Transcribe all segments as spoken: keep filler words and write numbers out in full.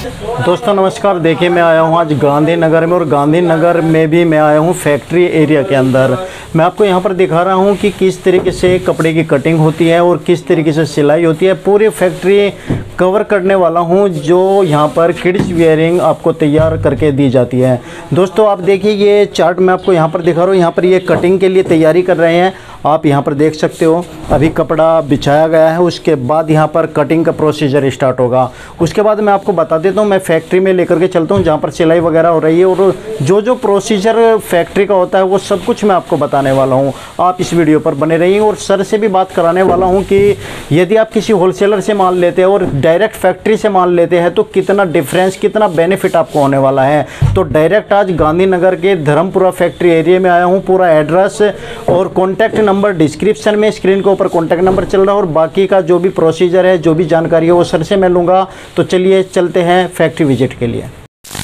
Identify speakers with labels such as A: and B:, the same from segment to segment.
A: दोस्तों नमस्कार। देखिए मैं आया हूँ आज गांधीनगर में, और गांधीनगर में भी मैं आया हूँ फैक्ट्री एरिया के अंदर। मैं आपको यहाँ पर दिखा रहा हूँ कि किस तरीके से कपड़े की कटिंग होती है और किस तरीके से सिलाई होती है। पूरी फैक्ट्री कवर करने वाला हूँ जो यहाँ पर किड्स वेयरिंग आपको तैयार करके दी जाती है। दोस्तों आप देखिए ये चार्ट मैं आपको यहाँ पर दिखा रहा हूँ। यहाँ पर ये कटिंग के लिए तैयारी कर रहे हैं, आप यहाँ पर देख सकते हो। अभी कपड़ा बिछाया गया है, उसके बाद यहाँ पर कटिंग का प्रोसीजर स्टार्ट होगा। उसके बाद मैं आपको बता देता हूँ, मैं फैक्ट्री में लेकर के चलता हूँ जहाँ पर सिलाई वगैरह हो रही है, और जो जो प्रोसीजर फैक्ट्री का होता है वो सब कुछ मैं आपको बताने वाला हूँ। आप इस वीडियो पर बने रहिए। और सर से भी बात कराने वाला हूँ कि यदि आप किसी होलसेलर से माल लेते हैं और डायरेक्ट फैक्ट्री से माल लेते हैं तो कितना डिफरेंस, कितना बेनिफिट आपको होने वाला है। तो डायरेक्ट आज गांधीनगर के धर्मपुरा फैक्ट्री एरिया में आया हूँ। पूरा एड्रेस और कॉन्टैक्ट नंबर डिस्क्रिप्शन में, स्क्रीन के ऊपर कॉन्टैक्ट नंबर चल रहा है, और बाकी का जो भी प्रोसीजर है, जो भी जानकारी है वो सर से मैं लूँगा। तो चलिए चलते हैं फैक्ट्री विजिट के लिए।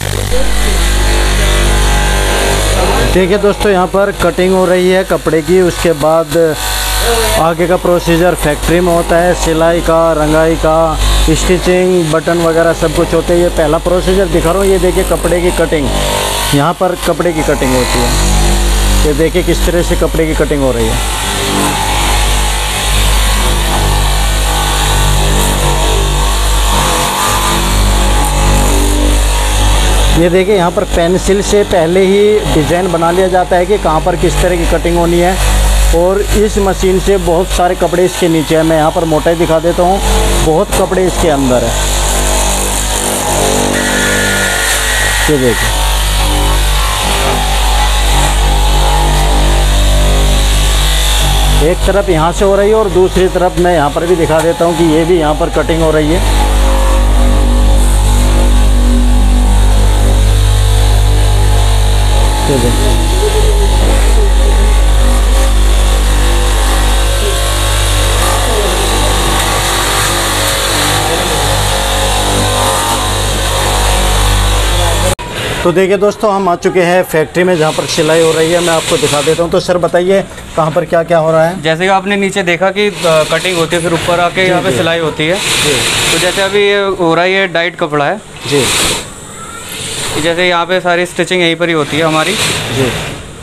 A: देखिए दोस्तों यहाँ पर कटिंग हो रही है कपड़े की, उसके बाद आगे का प्रोसीजर फैक्ट्री में होता है। सिलाई का, रंगाई का, स्टिचिंग, बटन वगैरह सब कुछ होते हैं। ये पहला प्रोसीजर दिखा रहा हूँ। ये देखिए कपड़े की कटिंग, यहाँ पर कपड़े की कटिंग होती है। ये देखिए किस तरह से कपड़े की कटिंग हो रही है। ये देखिए यहाँ पर पेंसिल से पहले ही डिज़ाइन बना लिया जाता है कि कहाँ पर किस तरह की कटिंग होनी है, और इस मशीन से बहुत सारे कपड़े इसके नीचे है। मैं यहाँ पर मोटाई दिखा देता हूँ, बहुत कपड़े इसके अंदर है। ये देखिए एक तरफ यहाँ से हो रही है और दूसरी तरफ मैं यहाँ पर भी दिखा देता हूँ कि ये भी यहाँ पर कटिंग हो रही है। ये देखिए तो देखिए दोस्तों हम आ चुके हैं फैक्ट्री में जहाँ पर सिलाई हो रही है। मैं आपको दिखा देता हूँ। तो सर बताइए कहाँ पर क्या क्या हो रहा है।
B: जैसे कि आपने नीचे देखा कि कटिंग होती है, फिर ऊपर आके यहाँ पे सिलाई होती है जी। तो जैसे अभी ये हो रहा है, ये डाइट कपड़ा है जी। जैसे यहाँ पे सारी स्टिचिंग यहीं पर ही होती है हमारी जी।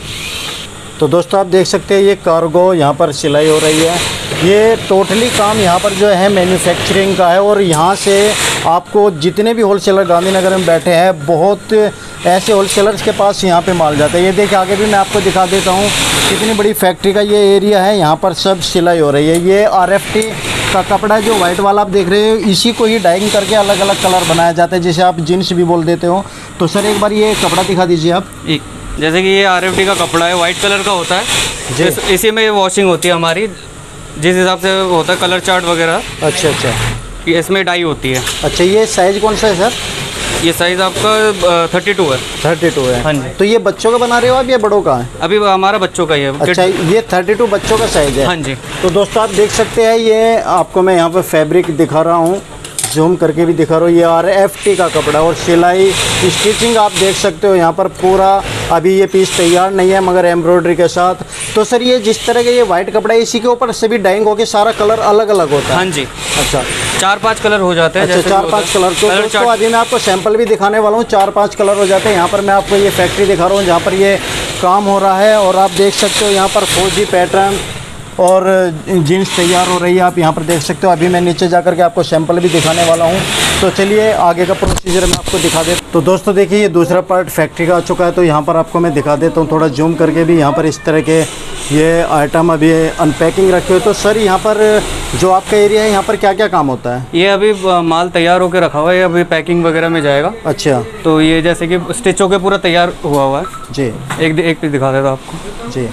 A: तो दोस्तों आप देख सकते हैं ये कार्गो यहाँ पर सिलाई हो रही है। ये टोटली काम यहाँ पर जो है मैन्युफैक्चरिंग का है, और यहाँ से आपको जितने भी होलसेलर गांधीनगर में बैठे हैं, बहुत ऐसे होलसेलर्स के पास यहाँ पे माल जाता है। ये देखिए आगे भी मैं आपको दिखा देता हूँ कितनी बड़ी फैक्ट्री का ये एरिया है। यहाँ पर सब सिलाई हो रही है। ये आर एफ टी का कपड़ा है, जो वाइट वाला आप देख रहे हो, इसी को ही डाइंग करके अलग अलग कलर बनाया जाता है, जिसे आप जीन्स भी बोल देते हो। तो सर एक बार ये कपड़ा दिखा दीजिए आप। एक
B: जैसे कि ये आर एफ टी का कपड़ा है, वाइट कलर का होता है जी। इस, इसी में वॉशिंग होती है हमारी, जिस हिसाब से होता है कलर चार्ट वगैरह।
A: अच्छा अच्छा,
B: ये इसमें डाई होती है।
A: अच्छा ये साइज़ कौन सा है सर?
B: ये साइज़ आपका थर्टी टू है।
A: थर्टी टू है, हाँ जी। तो ये बच्चों का बना रहे हो आप या बड़ों का है?
B: अभी हमारा बच्चों का ही है।
A: अच्छा ये थर्टी टू बच्चों का साइज़ है,
B: हाँ जी।
A: तो दोस्तों आप देख सकते हैं, ये आपको मैं यहाँ पर फैब्रिक दिखा रहा हूँ, जूम करके भी दिखा रहा हूँ। ये आर एफ टी का कपड़ा, और सिलाई स्टिचिंग आप देख सकते हो यहाँ पर पूरा। अभी ये पीस तैयार नहीं है मगर एम्ब्रॉयडरी के साथ। तो सर ये जिस तरह का ये वाइट कपड़ा है, इसी के ऊपर सभी डाइंग होके सारा कलर अलग अलग होता है?
B: हाँ जी।
A: अच्छा
B: चार पांच कलर हो जाते हैं।
A: अच्छा चार पांच कलर। तो दोस्तों अभी मैं आपको सैंपल भी दिखाने वाला हूँ। चार पांच कलर हो जाते हैं। यहाँ पर मैं आपको ये फैक्ट्री दिखा रहा हूँ जहाँ पर ये काम हो रहा है, और आप देख सकते हो यहाँ पर फौजी पैटर्न और जीन्स तैयार हो रही है। आप यहाँ पर देख सकते हो। अभी मैं नीचे जाकर के आपको सैंपल भी दिखाने वाला हूँ। तो चलिए आगे का प्रोसीजर मैं आपको दिखा देता हूँ। तो दोस्तों देखिए ये दूसरा पार्ट फैक्ट्री का आ चुका है। तो यहाँ पर आपको मैं दिखा देता हूँ थोड़ा जूम करके भी। यहाँ पर इस तरह के ये आइटम अभी अनपैकिंग रखे हुए। तो सर यहाँ पर जो आपका एरिया है, यहाँ पर क्या क्या काम होता है?
B: ये अभी माल तैयार होकर रखा हुआ है, अभी पैकिंग वगैरह में जाएगा। अच्छा, तो ये जैसे कि स्टिच होकर पूरा तैयार हुआ हुआ है जी। एक एक पीस दिखा देता आपको जी।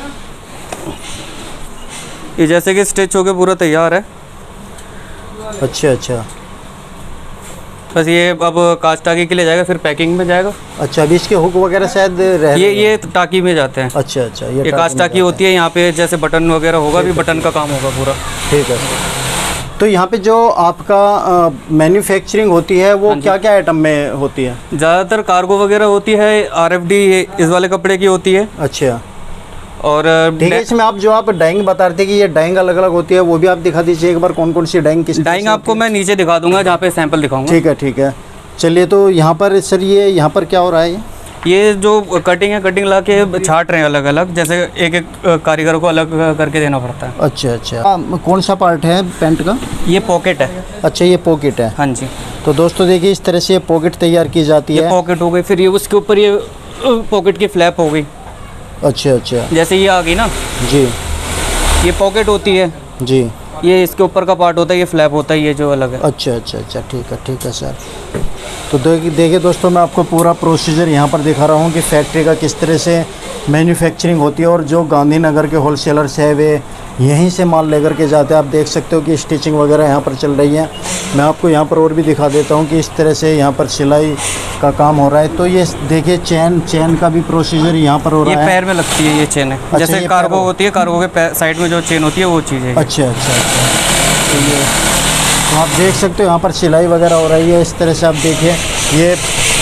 B: ये जैसे कि स्टिच होके पूरा तैयार है।
A: अच्छा अच्छा,
B: बस ये अब कांच टाकी के लिए जाएगा, फिर पैकिंग में जाएगा।
A: अच्छा अभी इसके हुक वगैरह शायद रह
B: ये ये टाकी में जाते हैं।
A: अच्छा अच्छा,
B: ये, ये कांच टाकी होती है। यहाँ पे जैसे बटन वगैरह होगा, भी बटन का काम होगा पूरा। ठीक है।
A: तो यहाँ पे जो आपका मैन्युफैक्चरिंग होती है वो क्या क्या आइटम में होती है?
B: ज़्यादातर कार्गो वगैरह होती है, आर एफ डी इस वाले कपड़े की होती है।
A: अच्छा,
B: और
A: ठीक है। इसमें आप जो आप डाइंग बता रहे थे कि ये डाइंग अलग अलग होती है, वो भी आप दिखा दीजिए एक बार। कौन कौन सी डाइंग किस?
B: डाइंग आपको मैं नीचे दिखा दूंगा जहाँ पे सैंपल दिखाऊंगा।
A: ठीक है ठीक है। चलिए, तो यहाँ पर सर ये यहाँ पर क्या हो रहा है? ये
B: ये जो कटिंग है, कटिंग ला के छाट रहे हैं अलग अलग, जैसे एक एक कारीगर को अलग करके देना पड़ता है।
A: अच्छा अच्छा। आ, कौन सा पार्ट है पैंट का?
B: ये पॉकेट है।
A: अच्छा, ये पॉकेट है।
B: हाँ जी।
A: तो दोस्तों देखिए, इस तरह से ये पॉकेट तैयार की जाती है।
B: ये पॉकेट हो गई, फिर ये उसके ऊपर ये पॉकेट की फ्लैप हो गई।
A: अच्छा अच्छा।
B: जैसे ये आ गई ना
A: जी,
B: ये पॉकेट होती है
A: जी।
B: ये इसके ऊपर का पार्ट होता है, ये फ्लैप होता है, ये जो अलग है।
A: अच्छा अच्छा अच्छा, ठीक है ठीक है सर। तो देखिए देखिए दोस्तों, मैं आपको पूरा प्रोसीजर यहाँ पर दिखा रहा हूँ कि फैक्ट्री का किस तरह से मैन्युफैक्चरिंग होती है, और जो गांधीनगर के होलसेलर्स है वे यहीं से माल लेकर के जाते हैं। आप देख सकते हो कि स्टिचिंग वगैरह यहाँ पर चल रही है। मैं आपको यहाँ पर और भी दिखा देता हूँ कि इस तरह से यहाँ पर सिलाई का काम हो रहा है। तो ये देखिए, चैन चैन का भी प्रोसीजर यहाँ पर हो रहा है।
B: ये पैर में लगती है, ये चेन है।
A: अच्छा,
B: जैसे कार्गो होती है, कार्गो के साइड में जो चेन होती है वो चीज़ है।
A: अच्छा अच्छा अच्छा। तो ये तो आप देख सकते हो यहाँ पर सिलाई वगैरह हो रही है। इस तरह से आप देखिए, ये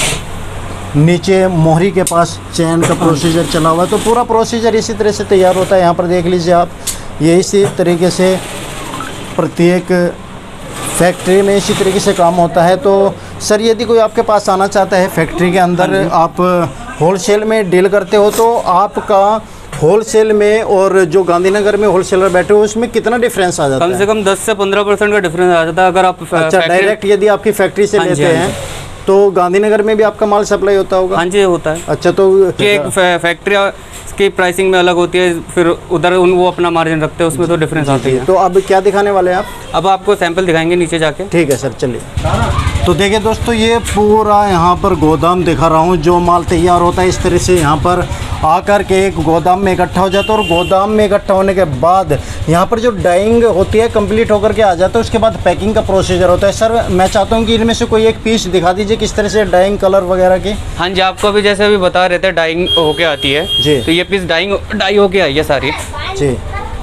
A: नीचे मोहरी के पास चैन का प्रोसीजर चला हुआ है। तो पूरा प्रोसीजर इसी तरह से तैयार होता है। यहाँ पर देख लीजिए आप, ये इसी तरीके से प्रत्येक फैक्ट्री में इसी तरीके से काम होता है। तो सर, यदि कोई आपके पास आना चाहता है फैक्ट्री के अंदर, आप होलसेल में डील करते हो, तो आपका होलसेल में और जो गांधीनगर में होलसेलर बैठे हो उसमें कितना डिफरेंस आ जाता है?
B: कम से कम दस से पंद्रह परसेंट का डिफरेंस आ जाता है अगर आप।
A: अच्छा, डायरेक्ट यदि आपकी फैक्ट्री से लेते हैं तो गांधीनगर में भी आपका माल सप्लाई होता होगा?
B: हाँ जी, होता है।
A: अच्छा, तो
B: एक फैक्ट्री की प्राइसिंग में अलग होती है, फिर उधर उन वो अपना मार्जिन रखते हैं, उसमें तो डिफरेंस आता है।
A: तो अब क्या दिखाने वाले हैं आप?
B: अब आपको सैंपल दिखाएंगे नीचे जाके।
A: ठीक है सर, चलिए। तो देखिए दोस्तों, ये पूरा यहाँ पर गोदाम दिखा रहा हूँ। जो माल तैयार होता है इस तरह से यहाँ पर आकर के एक गोदाम में इकट्ठा हो जाता है, और गोदाम में इकट्ठा होने के बाद यहाँ पर जो डाइंग होती है कंप्लीट होकर के आ जाता है। उसके बाद पैकिंग का प्रोसीजर होता है। सर, मैं चाहता हूँ कि इनमें से कोई एक पीस दिखा दीजिए किस तरह से डाइंग कलर वगैरह की।
B: हाँ जी, आपको अभी जैसे अभी बता रहे थे डाइंग होके आती है
A: जी।
B: तो ये पीस डाइंग डाई होके आई है सारी
A: जी।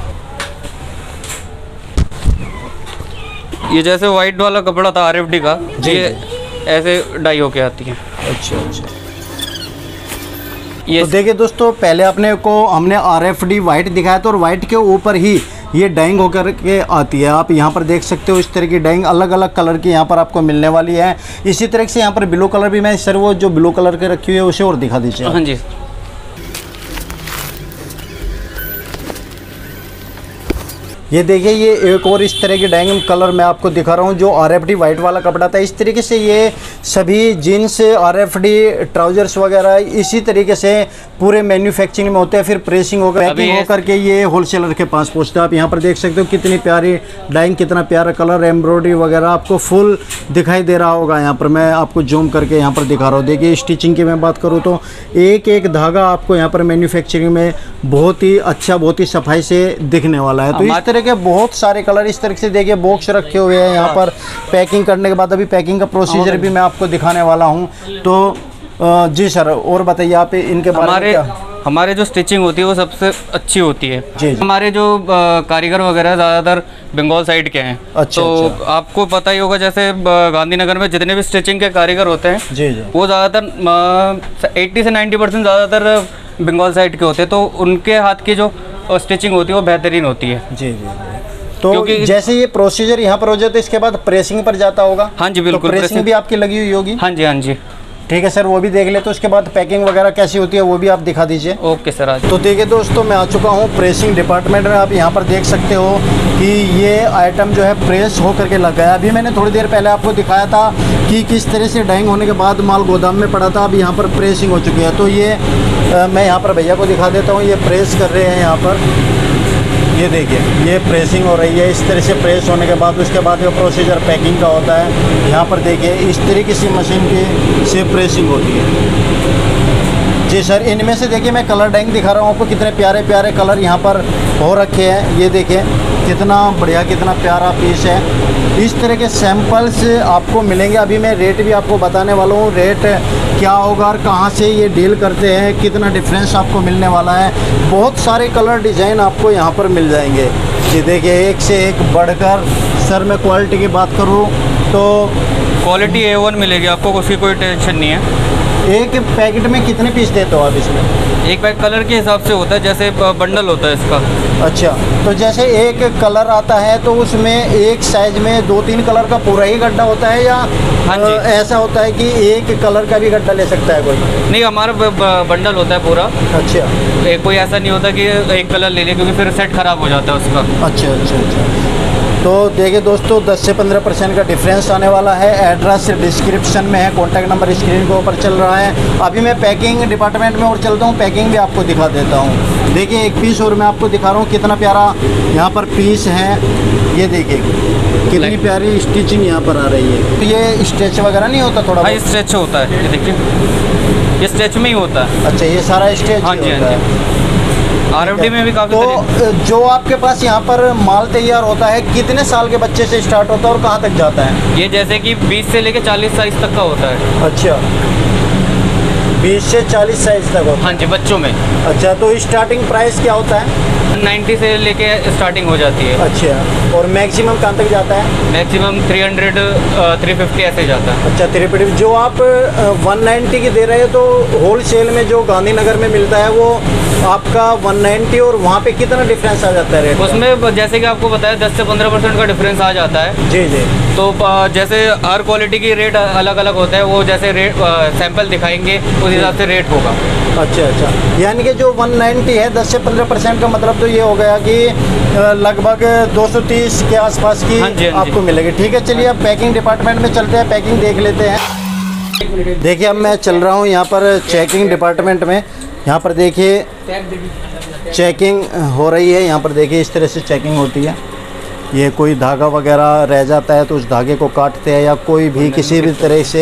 B: ये जैसे वाइट वाला कपड़ा था आर एफ डी का, ये ऐसे डाई होके आती है।
A: अच्छा अच्छा। ये तो देखिए दोस्तों, पहले अपने को हमने आर एफ डी वाइट दिखाया था, और वाइट के ऊपर ही ये डाइंग होकर के आती है। आप यहाँ पर देख सकते हो, इस तरह की डाइंग अलग अलग कलर की यहाँ पर आपको मिलने वाली है। इसी तरह से यहाँ पर ब्लू कलर भी, मैं सर वो जो ब्लू कलर के रखी हुई है उसे और दिखा दीजिए।
B: हाँ जी।
A: ये देखिए, ये एक और इस तरह की डाइंग कलर मैं आपको दिखा रहा हूँ, जो आरएफडी वाइट वाला कपड़ा था। इस तरीके से ये सभी जीन्स, आरएफडी ट्राउजर्स वगैरह इसी तरीके से पूरे मैन्युफैक्चरिंग में होते हैं। फिर प्रेसिंग होकर पैकिंग होकर के ये होलसेलर के पास पहुँचता है। आप यहाँ पर देख सकते हो कितनी प्यारी डाइंग, कितना प्यारा कलर, एम्ब्रॉयडरी वगैरह आपको फुल दिखाई दे रहा होगा। यहाँ पर मैं आपको जूम करके यहाँ पर दिखा रहा हूँ। देखिए, स्टिचिंग की मैं बात करूँ तो एक एक धागा आपको यहाँ पर मैन्युफैक्चरिंग में बहुत ही अच्छा, बहुत ही सफाई से दिखने वाला है। तो इस तरह के बहुत सारे कलर इस तरह से देखिए बॉक्स रखे हुए हैं यहाँ पर। पैकिंग करने के बाद अभी पैकिंग का प्रोसीजर भी मैं आपको दिखाने वाला हूँ। तो जी सर, और बताइए आप इनके बारे में क्या?
B: हमारे जो स्टिचिंग होती है वो सबसे अच्छी होती है।
A: जी जी।
B: हमारे जो कारीगर वगैरह ज़्यादातर बंगाल साइड के हैं।
A: अच्छा,
B: तो
A: अच्छा।
B: आपको पता ही होगा, जैसे गांधीनगर में जितने भी स्टिचिंग के कारीगर होते हैं
A: जी जी,
B: वो ज़्यादातर अस्सी से नब्बे परसेंट ज़्यादातर बंगाल साइड के होते हैं। तो उनके हाथ की जो स्टिचिंग होती है वो बेहतरीन होती है।
A: जी जी। तो जैसे ये प्रोसीजर यहाँ पर हो जाता है, इसके बाद प्रेसिंग पर जाता होगा?
B: हाँ जी, बिल्कुल।
A: तो प्रेसिंग भी आपकी लगी हुई होगी?
B: हाँ जी, हाँ जी।
A: ठीक है सर, वो भी देख ले। तो उसके बाद पैकिंग वगैरह कैसी होती है वो भी आप दिखा दीजिए।
B: ओके सर, आज
A: तो देखिए दोस्तों, मैं आ चुका हूँ प्रेसिंग डिपार्टमेंट में। आप यहाँ पर देख सकते हो कि ये आइटम जो है प्रेस हो करके लग गया। अभी मैंने थोड़ी देर पहले आपको दिखाया था कि किस तरह से डाइंग होने के बाद माल गोदाम में पड़ा था। अब यहाँ पर प्रेसिंग हो चुकी है। तो ये आ, मैं यहाँ पर भैया को दिखा देता हूँ। ये प्रेस कर रहे हैं यहाँ पर। ये देखिए, ये प्रेसिंग हो रही है। इस तरह से प्रेस होने के बाद उसके बाद ये प्रोसीजर पैकिंग का होता है। यहाँ पर देखिए, इस तरीके से मशीन की से प्रेसिंग होती है। जी सर, इनमें से देखिए मैं कलर डाइंग दिखा रहा हूँ आपको। कितने प्यारे प्यारे कलर यहाँ पर हो रखे हैं। ये देखिए कितना बढ़िया, कितना प्यारा पीस है। इस तरह के सैंपल्स आपको मिलेंगे। अभी मैं रेट भी आपको बताने वाला हूँ, रेट क्या होगा और कहाँ से ये डील करते हैं, कितना डिफरेंस आपको मिलने वाला है। बहुत सारे कलर डिज़ाइन आपको यहाँ पर मिल जाएंगे। ये देखिए, एक से एक बढ़कर। सर, मैं क्वालिटी की बात करूँ तो
B: क्वालिटी ए वन मिलेगी आपको, उसकी कोई टेंशन नहीं है।
A: एक पैकेट में कितने पीस देते हो आप इसमें?
B: एक पैक कलर के हिसाब से होता है, जैसे बंडल होता है इसका।
A: अच्छा, तो जैसे एक कलर आता है तो उसमें एक साइज में दो तीन कलर का पूरा ही गड्ढा होता है, या
B: हाँ जी,
A: ऐसा होता है कि एक कलर का भी गड्ढा ले सकता है कोई?
B: नहीं, हमारा बंडल होता है पूरा।
A: अच्छा,
B: एक कोई ऐसा नहीं होता कि एक कलर ले ले, क्योंकि फिर सेट खराब हो जाता है उसका।
A: अच्छा अच्छा अच्छा। तो देखिए दोस्तों, दस से पंद्रह परसेंट का डिफरेंस आने वाला है। एड्रेस डिस्क्रिप्शन में है, कॉन्टैक्ट नंबर स्क्रीन के ऊपर चल रहा है। अभी मैं पैकिंग डिपार्टमेंट में और चलता हूँ, पैकिंग भी आपको दिखा देता हूँ। देखिए एक पीस और मैं आपको दिखा रहा हूँ, कितना प्यारा यहाँ पर पीस है। ये देखिए कितनी प्यारी स्टिचिंग यहाँ पर आ रही है। तो ये स्ट्रेच वगैरह नहीं होता थोड़ा?
B: हाँ, स्ट्रेच होता है, ये देखिए, ये स्ट्रेच में ही होता है।
A: अच्छा, ये सारा स्ट्रेच?
B: हाँ जी, हाँ जी। आरएफडी में भी काफ़ी।
A: तो जो आपके पास यहाँ पर माल तैयार होता है, कितने साल के बच्चे से स्टार्ट होता है और कहाँ तक जाता है?
B: ये जैसे कि बीस से लेके चालीस साइज तक का होता है।
A: अच्छा, बीस से चालीस साइज तक होता है?
B: हाँ जी, बच्चों में।
A: अच्छा, तो स्टार्टिंग प्राइस क्या होता है?
B: नब्बे से लेके स्टार्टिंग हो जाती है।
A: अच्छा, और मैक्सिमम कहाँ तक जाता है?
B: मैक्सिमम तीन सौ, तीन सौ पचास ऐसे जाता है।
A: अच्छा, तीन सौ पचास। जो आप एक सौ नब्बे की दे रहे हैं, तो होलसेल में जो गांधीनगर में मिलता है वो आपका एक सौ नब्बे, और वहाँ पे कितना डिफरेंस आ जाता है रेट?
B: उसमें जैसे कि आपको बताया दस से पंद्रह परसेंट का डिफरेंस आ जाता है। जी जी। तो जैसे हर क्वालिटी की रेट अलग अलग होता है, वो जैसे रेट सैंपल दिखाएंगे उस हिसाब से रेट होगा। अच्छा अच्छा, यानी कि जो एक सौ नब्बे है, दस से पंद्रह परसेंट का मतलब तो ये हो गया कि लगभग दो सौ तीस के आसपास की हाँ जी, हाँ आपको मिलेगी। ठीक है, चलिए अब पैकिंग डिपार्टमेंट में चलते हैं, पैकिंग देख लेते हैं। देखिए अब मैं चल रहा हूँ यहाँ पर चेकिंग डिपार्टमेंट में। यहाँ पर देखिए चेकिंग हो रही है। यहाँ पर देखिए इस तरह से चेकिंग होती है। ये कोई धागा वगैरह रह जाता है तो उस धागे को काटते हैं, या कोई भी किसी भी तरह से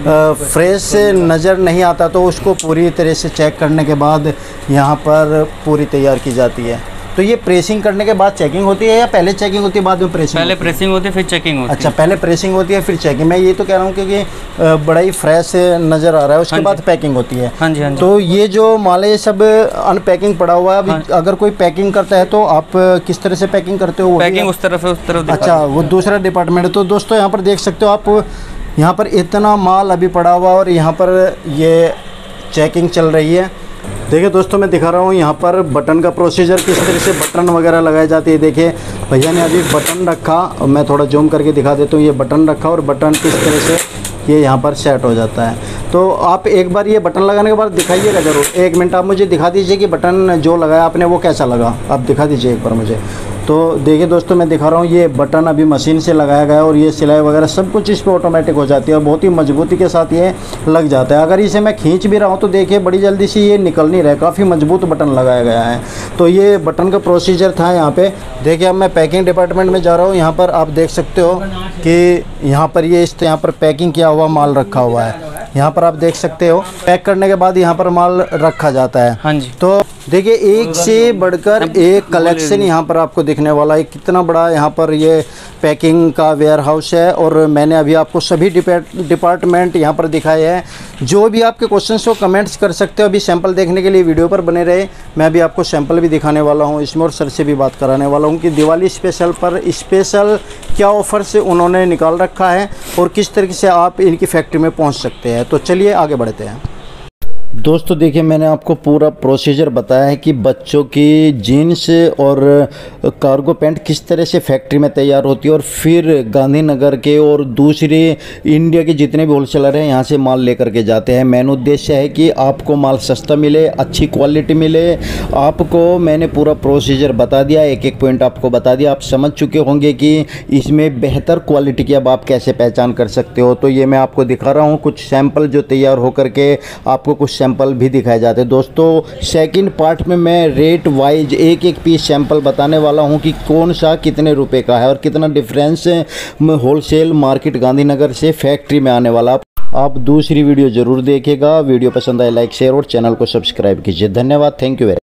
B: फ्रेश नज़र नहीं आता तो उसको पूरी तरह से चेक करने के बाद यहाँ पर पूरी तैयार की जाती है। तो ये प्रेसिंग करने के बाद चेकिंग होती है, या पहले चेकिंग होती है बाद में प्रेसिंग? पहले प्रेसिंग होती है फिर चेकिंग होती है।
A: अच्छा, पहले प्रेसिंग होती है फिर चेकिंग। मैं ये तो कह रहा हूँ क्योंकि बड़ा ही फ्रेश नज़र आ रहा है, उसके बाद पैकिंग होती है।
B: हाँ जी, हाँ जी।
A: तो ये जो माल है ये सब अनपैकिंग पड़ा हुआ है। अभी हाँ। अगर कोई पैकिंग करता है तो आप किस तरह से पैकिंग करते हो?
B: पैकिंग उस तरफ है, उस तरफ।
A: अच्छा, वो दूसरा डिपार्टमेंट है। तो दोस्तों यहाँ पर देख सकते हो आप, यहाँ पर इतना माल अभी पड़ा हुआ और यहाँ पर ये चेकिंग चल रही है। देखिए दोस्तों, मैं दिखा रहा हूँ यहाँ पर बटन का प्रोसीजर, किस तरह से बटन वगैरह लगाई जाती है। देखिए भैया ने अभी बटन रखा, मैं थोड़ा जूम करके दिखा देता हूँ। ये बटन रखा और बटन किस तरह से ये यहाँ पर सेट हो जाता है। तो आप एक बार ये बटन लगाने के बाद दिखाइएगा ज़रूर। एक मिनट आप मुझे दिखा दीजिए कि बटन जो लगाया आपने वो कैसा लगा, आप दिखा दीजिए एक बार मुझे। तो देखिए दोस्तों, मैं दिखा रहा हूँ ये बटन अभी मशीन से लगाया गया है और ये सिलाई वगैरह सब कुछ इस पर ऑटोमेटिक हो जाती है और बहुत ही मजबूती के साथ ये लग जाता है। अगर इसे मैं खींच भी रहा हूँ तो देखिए बड़ी जल्दी से ये निकल नहीं रहा है, काफ़ी मजबूत बटन लगाया गया है। तो ये बटन का प्रोसीजर था यहाँ पे। देखिए अब मैं पैकिंग डिपार्टमेंट में जा रहा हूँ। यहाँ पर आप देख सकते हो कि यहाँ पर ये इस यहाँ पर पैकिंग किया हुआ माल रखा हुआ है। यहाँ पर आप देख सकते हो पैक करने के बाद यहाँ पर माल रखा जाता है।
B: हाँ जी।
A: तो देखिए एक से बढ़कर एक कलेक्शन यहाँ पर आपको दिखने वाला है। कितना बड़ा यहाँ पर ये पैकिंग का वेयर हाउस है और मैंने अभी आपको सभी डिपार्टमेंट यहाँ पर दिखाए हैं। जो भी आपके क्वेश्चंस हो कमेंट्स कर सकते हो। अभी सैंपल देखने के लिए वीडियो पर बने रहे। मैं अभी आपको सैंपल भी दिखाने वाला हूँ इसमें और सर से भी बात कराने वाला हूँ कि दिवाली स्पेशल पर स्पेशल क्या ऑफर से उन्होंने निकाल रखा है और किस तरीके से आप इनकी फैक्ट्री में पहुँच सकते हैं। तो चलिए आगे बढ़ते हैं। दोस्तों देखिए, मैंने आपको पूरा प्रोसीजर बताया है कि बच्चों की जीन्स और कार्गो पैंट किस तरह से फैक्ट्री में तैयार होती है और फिर गांधीनगर के और दूसरे इंडिया के जितने भी होलसेलर हैं यहाँ से माल लेकर के जाते हैं। मेन उद्देश्य है कि आपको माल सस्ता मिले, अच्छी क्वालिटी मिले। आपको मैंने पूरा प्रोसीजर बता दिया, एक एक पॉइंट आपको बता दिया। आप समझ चुके होंगे कि इसमें बेहतर क्वालिटी की अब आप कैसे पहचान कर सकते हो। तो ये मैं आपको दिखा रहा हूँ कुछ सैंपल जो तैयार होकर के आपको कुछ सैंपल भी दिखाए जाते हैं। दोस्तों सेकंड पार्ट में मैं रेट वाइज एक एक पीस सैंपल बताने वाला हूं कि कौन सा कितने रुपए का है और कितना डिफरेंस होलसेल मार्केट गांधीनगर से फैक्ट्री में आने वाला। आप दूसरी वीडियो ज़रूर देखिएगा। वीडियो पसंद आए लाइक शेयर और चैनल को सब्सक्राइब कीजिए। धन्यवाद, थैंक यू वेरी मच।